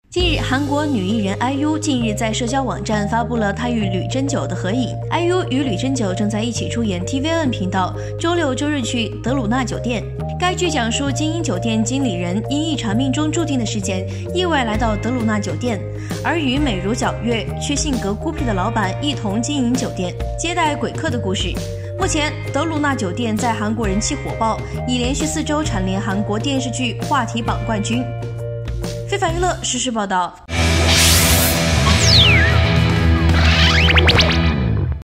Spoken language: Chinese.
近日，韩国女艺人 IU 近日在社交网站发布了她与吕珍九的合影。IU 与吕珍九正在一起出演 TVN 频道周六周日剧《德鲁纳酒店》。该剧讲述精英酒店经理人因一场命中注定的事件，意外来到德鲁纳酒店，而与美如皎月却性格孤僻的老板一同经营酒店，接待鬼客的故事。目前，德鲁纳酒店在韩国人气火爆，已连续4周蝉联韩国电视剧话题榜冠军。非凡娱乐实时报道。